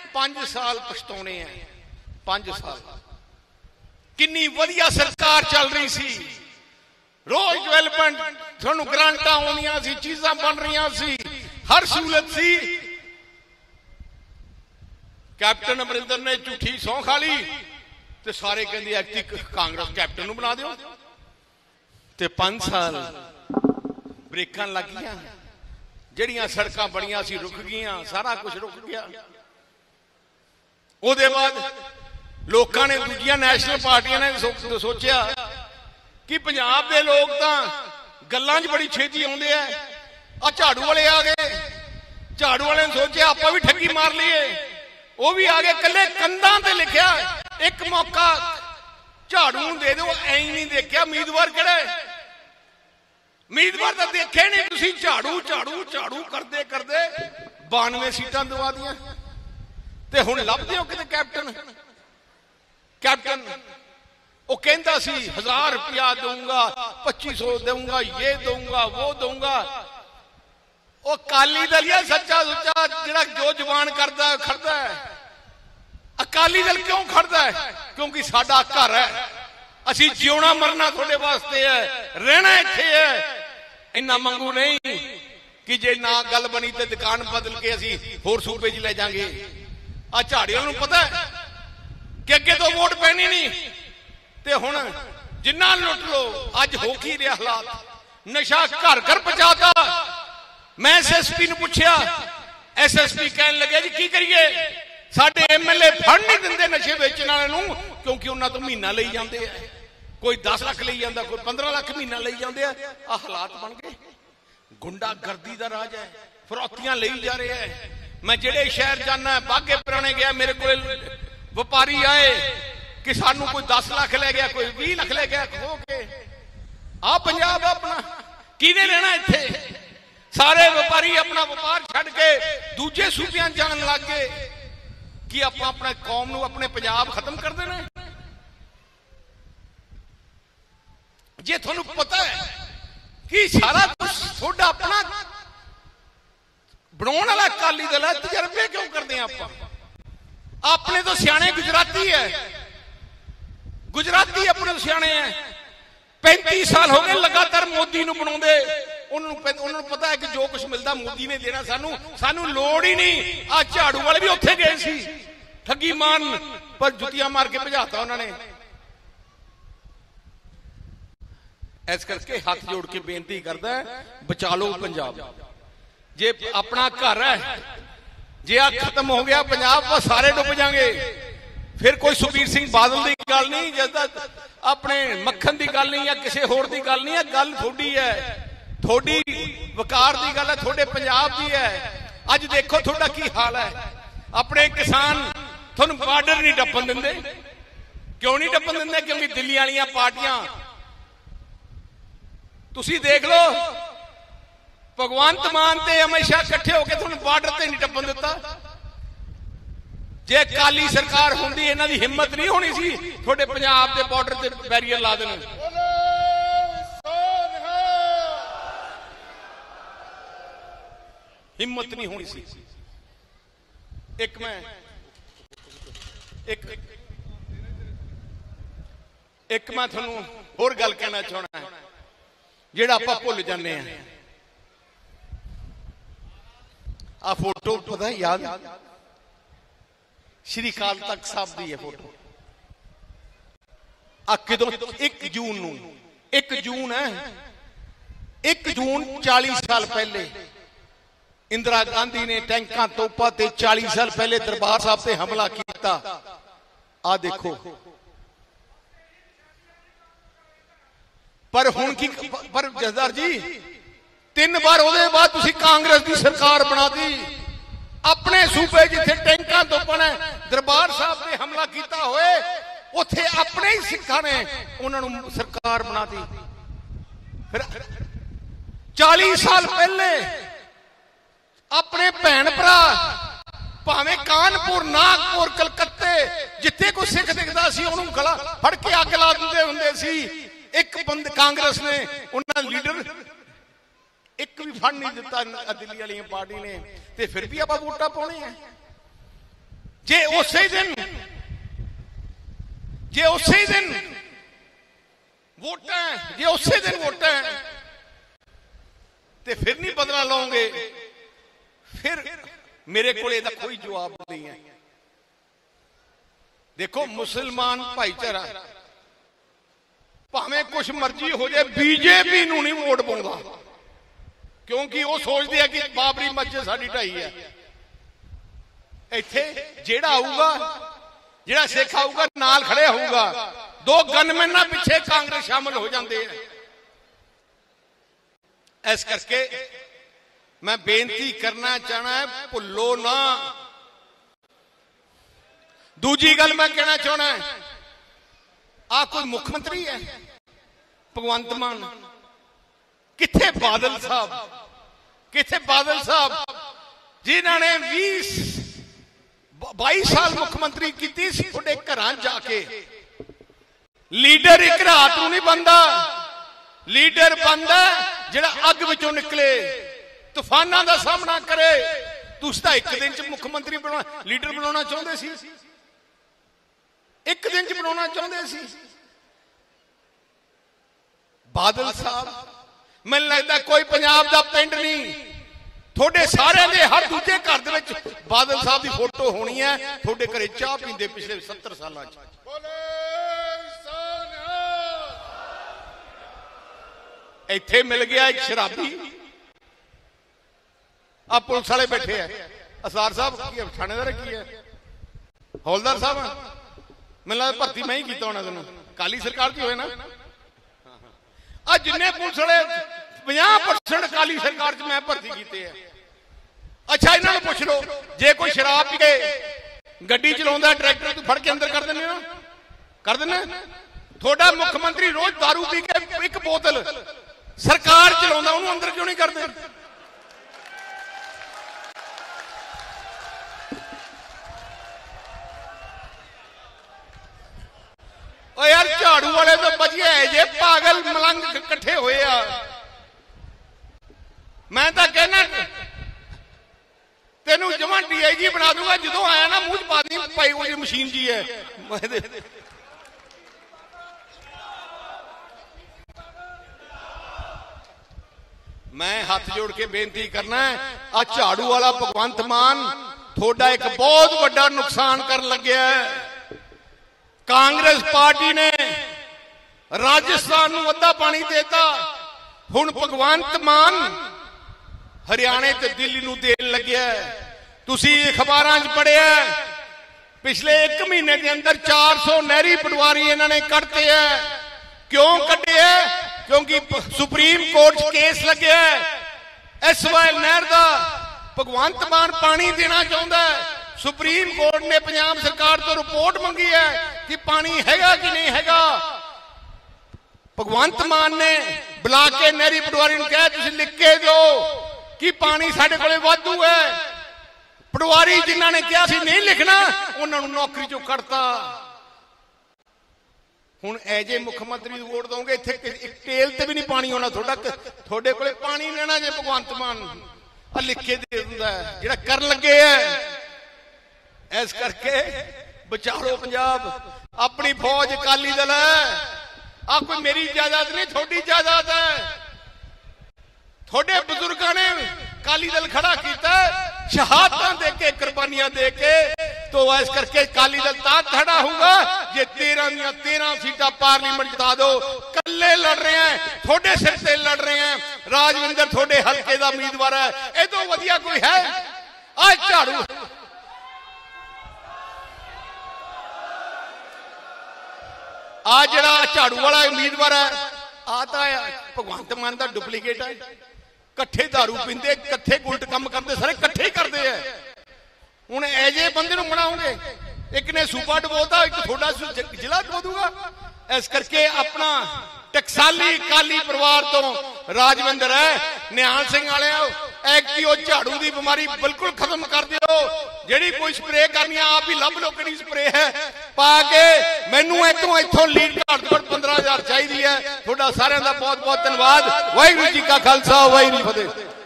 5 साल पछताने हैं। 5 साल किन्नी वधिया सरकार चल रही सी, रोज डेवलपमेंट, थानू ग्रांटां आउंदियां सी, चीज़ां बन रही सी, हर सहूलत सी। कैप्टन अमरिंदर ने झूठी सौं खा ली ते सारे कहंदे ऐतकी कांग्रेस कैप्टन नूं बना दिओ ते 5 साल ब्रेकां लग गईयां, ਜਿਹੜੀਆਂ सड़कां बणियां सी रुक गईयां, सारा कुछ रुक गया। ਉਹਦੇ ਬਾਅਦ लोगों ने दूजिया नैशनल पार्टियां ने सोचा कि पंजाब के लोग तो गल्लां च बड़ी छेती आउंदे आ। झाड़ू वाले आ गए, झाड़ू वाले ने सोचा आप भी ठगी मार लीए, वो भी आ गए। कल्ले कंधां ते लिखिया एक मौका झाड़ू दे दो, ऐ नहीं देखा उम्मीदवार किहड़ा है। उम्मीदवार तो देखे नहीं, तुसीं झाड़ू झाड़ू झाड़ू करते करते 92 सीटां दवा दियां ते हुण लभदे हो किते कैप्टन। कैप्टन वो कहता सी 1000 रुपया दूंगा, 2500 दूंगा, ये दूंगा, वो दूंगा। वो अकाली दल है सच्चा सुच्चा जिहड़ा जो जबान करता है खड़दा है। अकाली दल क्यों खड़दा है? क्योंकि साडा घर है, असी जिउना मरना थोड़े वास्ते है, रहना इत्थे है। इन्ना मंगू नहीं कि जे ना गल बनी तो दुकान बदल के असी होर सूबे च ले जाएंगे। आ झाड़ियां नूं पता है कि अगे तो वोट पैनी नहीं ते हुण जिन्ना लुट लो। अज हो की रहा हालात, नशा घर घर पहुंचाता। मैं SSP नूं पुछया, SSP कहन लगे जी की करिए, साडे MLA फड़ नहीं दिंदे नशे बेचण वाले नूं, क्योंकि उन्हां तो महीना लई जांदे आ। कोई 10 लाख लई जांदा, कोई 15 लाख महीना लई जांदे आ। आ हालात बन गए, गुंडागर्दी दा राज है, फरौतियां लई जा रहे हैं। मैं जेड़े शहर जाना, बागे पुराने गया, मेरे को व्यापारी आए कि सानू कोई 10 लाख ले गया, कोई 20 लाख ले गया खो के। आ पंजाब अपना किने लेना इत्थे? सारे व्यापारी अपना व्यापार छड़ के दूजे सूबियां जान लग गए कि आप अपने कौम नू, अपने पंजाब खत्म कर देना। जे थानू पता है कि सारा कुछ थोड़ा अपना बनाने वाला अकाली दल है, तजर्बे क्यों करते हैं आप? अपने तो सियाने गुजराती है, गुजराती अपने तो सियाने हैं। 35 साल हो गए लगातार मोदी नूं बनाउंदे। उन्होंने पता है कि जो कुछ मिलता मोदी ने देना, सानू लोड़ ही नहीं। आ झाड़ू वाले भी उत्थे गए सी ठगी मान, पर जुतियां मार के भजाता उन्होंने। इस करके हाथ जोड़ के बेनती करदा है, बचा लो पंजाब। जे अपना घर है, जे आ खत्म हो गया पंजाब, वो सारे डुब जाएंगे। फिर कोई सुखबीर सिंह बादल की गल नहीं, जदा अपने मक्खन की गल नहीं, या किसी होर की गल नहीं है। गल थोड़ी है, थोड़ी वकार की गल है, थोड़े पंजाब की है। अज देखो थोड़ा की हाल है। अपने किसान थोड़ा बार्डर नहीं टप्पन देंगे। क्यों नहीं टप्पन देंगे? क्योंकि दिल्ली वाली पार्टियां, तुसी देख लो, भगवंत मान ते अमित शाह इकट्ठे होकर तुहानू बार्डर ते नहीं टप्पन दिता। जे अकाली सरकार होंदी, इन्हां दी हिम्मत नहीं होनी सी थोड़े पंजाब के बार्डर ते बैरियर ला देने। हिम्मत नहीं होनी सी। एक मैं थानू होर गल कहना चाहना है, जिहड़ा आपां भुल जाने हैं। आ फोटो पता है याद, श्री अकाल तख्त साहब दी है फोटो। आ कदों 1 जून नूं, 1 जून है, 1 जून 40 साल पहले इंदिरा गांधी ने टैंकां तोपां ते 40 साल पहले दरबार साहब से हमला किया। आ देखो, पर हुण की, पर जसदार जी 3 बार ਉਹਦੇ बाद तुसी कांग्रेस की सरकार बना दी। अपने सूबे जिथे टैंकां तोपां ने दरबार साहब ने हमला किया होए, उथे अपने ही सिखां ने उन्होंने सरकार बना दी। फिर 40 साल पहले अपने भैन भरा भावें कानपुर, नागपुर, कलकत्ते जिथे कोई सिख दिखता सी उन्होंने गला फड़ के अग ला दिंदे हुंदे सी। एक बंद कांग्रेस ने उन्होंने लीडर एक भी फड़ नहीं दिता दिल्ली वाली पार्टी ने, ते फिर भी आप वोटा पाने हैं। जे उसे दिन वोटां जे उसे दिन वोटां ते फिर नहीं बदला लाओगे, फिर मेरे को इसका कोई जवाब नहीं है। देखो मुसलमान भाईचारा भावें कुछ मर्जी हो जाए बीजेपी नूं नहीं वोट पाउंदा, क्योंकि वो सोचते हैं कि बाबरी मस्जिद साडी ढाई है। इत्थे जेड़ा आऊगा, जेड़ा सिख आऊगा नाल खड़े होऊगा, दो गनमैन ना पिछे कांग्रेस शामिल हो जाते हैं। इस करके मैं बेनती करना चाहना है, भुल्लो ना। दूजी गल मैं कहना चाहना है, आ कोई मुख्यमंत्री है भगवंत मान, किथे बादल साहब, किथे बादल साहब जिन्होंने 22 साल मुख्यमंत्री की थोड़े घर जाके। लीडर एक रात को नहीं बनता, लीडर बनता जिहड़ा अग विचों निकले, तूफानां दा सामना करे। तुसीं तां एक दिन च मुख्यमंत्री बना लीडर बनाना चाहते सी, एक दिन च बनाना चाहते सी। बादल साहब मैनूं लगदा कोई पंजाब दा पिंड नहीं, थोड़े सारे दे हर दूजे घर दे विच बादल साहब की फोटो होनी है। थोड़े घरे चाह पींदे पिछले 70 सालां च। इत्थे मिल गया एक शराबी, आ पुलिस वाले बैठे हैं, असार साहब थानेदार की है, हौलदार साहब मैनूं लगदा भर्ती मैं ही कीता होना, तैनूं काली सरकार च होए ना। आ जिन्ने पुलिस वाले 50% काली सरकार च मैं भर्ती कीते हैं। अच्छा इन्हां नूं पुछ लो, जे कोई शराब पी के गड्डी चलाउंदा ट्रैक्टर तूं फड़ के अंदर कर दिंदे हो, कर दिंदे? थोड़ा मुख्यमंत्री रोज दारू पी के एक बोतल सरकार चलाउंदा, उहनूं अंदर क्यों नहीं करदे? ओ यार झाड़ू वाले तो बचिए जे पागल मलंग इकट्ठे होए आ। मैं तो कहना तेनू जमा DIG बना दूंगा, जो आया ना मुंह च पा दी भाई वो मशीन जी है। मैं हाथ जोड़ के बेनती करना है, आ झाड़ू वाला भगवंत मान थोड़ा एक बहुत बड़ा नुकसान कर लग्या है। कांग्रेस पार्टी ने राजस्थान नूं अद्धा पानी देता, हुण भगवंत मान हरियाणे ते दिल्ली नूं देण लग्या है। तुसीं अखबारां 'च पढ़िया पिछले 1 महीने के अंदर 400 नहरी पटवारी इन्होंने कटते हैं। क्यों कटे हैं? क्योंकि सुप्रीम कोर्ट केस लगे है, SYL नहर का भगवंत मान पानी देना चाहता है। सुप्रीम कोर्ट ने पंजाब सरकार तो रिपोर्ट मंगी है कि पानी हैगा कि नहीं हैगा। भगवंत मान ने बुला के नहरी पटवारी ने कहा तुसीं लिख के दो कि पानी साडे कोले वाधू है। पटवारी जिन्हां ने कहा सी नहीं लिखना, उन्हां नूं नौकरी चों कढता। हुण एजे मुख्यमंत्री नूं वोट दोगे, इत्थे एक टेल ते भी नहीं पानी होना। थोड़े कोले पानी लेना जे भगवंत मान लिख के दे दिंदा है, जिहड़ा कर लगे है। इस करके बचालो पंजाब, अपनी फौज अकाली दल है। आ कोई मेरी जायदाद नहीं, थोड़ी जायदाद है। थोड़े बुजुर्गों ने अकाली दल खड़ा किया, शहादत दे के कुर्बानियां दे के। तो इस करके अकाली दल तां खड़ा होगा जे 13 सीटां पार्लीमेंट जिता दो। कल्ले लड़ रहे हैं, थोड़े सिर से लड़ रहे हैं। राजविंदर थोड़े हल्के का उम्मीदवार है, ये तो वधिया कोई है? आज झाड़ू आ जरा झाड़ू वाला उम्मीदवार है, आता है भगवंत मान का डुप्लीकेट है। कट्ठे दारू पींदे, कट्ठे उल्ट काम करते, सारे कट्ठे ही करते हैं। हुण ऐजे बंदे नूं बनाओगे, एक ने सूबा डबोता, एक थोड़ा जिला डबो दूगा। इस करके अपना टकसाली काली परिवार तो राजविंदर है, निहाल सिंह वाले एक्टिव झाड़ू की बीमारी बिल्कुल खत्म कर दियो। जेड़ी कोई स्प्रे करनी आप ही लभ लो कि स्प्रे है पा के। मैनू इथों लीड घट तो 15,000 चाहिए है। थोड़ा सारिਆਂ ਦਾ बहुत बहुत धन्यवाद। वाहिगुरू जी का खालसा, वाहिगुरू जी की फतेह।